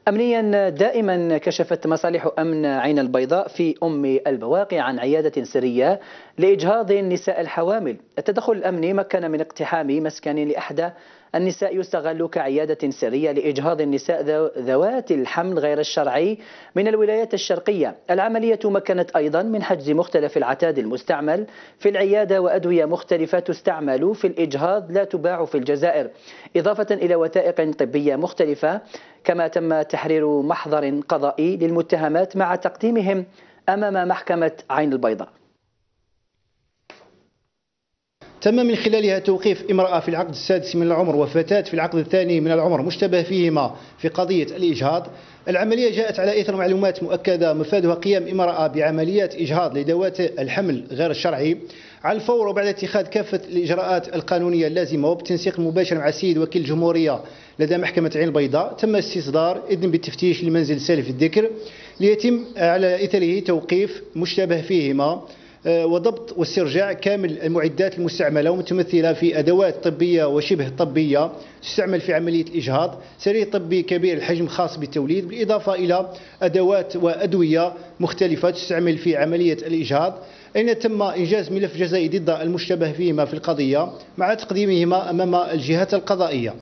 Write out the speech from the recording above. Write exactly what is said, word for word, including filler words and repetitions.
أمنيا دائما كشفت مصالح أمن عين البيضاء في أم البواقي عن عيادة سرية لإجهاض النساء الحوامل. التدخل الأمني مكن من اقتحام مسكن لإحدى النساء يستغل كعيادة سرية لإجهاض النساء ذوات الحمل غير الشرعي من الولايات الشرقية. العملية مكنت أيضا من حجز مختلف العتاد المستعمل في العيادة وأدوية مختلفة تستعمل في الإجهاض لا تباع في الجزائر، إضافة إلى وثائق طبية مختلفة. كما تم تحرير محضر قضائي للمتهمات مع تقديمهم أمام محكمة عين البيضاء. تم من خلالها توقيف امرأة في العقد السادس من العمر وفتاة في العقد الثاني من العمر مشتبه فيهما في قضية الإجهاض. العملية جاءت على إثر معلومات مؤكدة مفادها قيام امرأة بعمليات إجهاض لذوات الحمل غير الشرعي على الفور وبعد اتخاذ كافة الإجراءات القانونية اللازمة وبالتنسيق المباشر مع السيد وكيل الجمهورية لدى محكمة عين البيضاء. تم استصدار إذن بالتفتيش لمنزل سالف الذكر ليتم على إثره توقيف مشتبه فيهما وضبط واسترجاع كامل المعدات المستعملة ومتمثلة في أدوات طبية وشبه طبية تستعمل في عملية الإجهاض، سرير طبي كبير الحجم خاص بالتوليد، بالإضافة إلى أدوات وأدوية مختلفة تستعمل في عملية الإجهاض. أين تم إنجاز ملف جزائي ضد المشتبه فيهما في القضية مع تقديمهما أمام الجهات القضائية.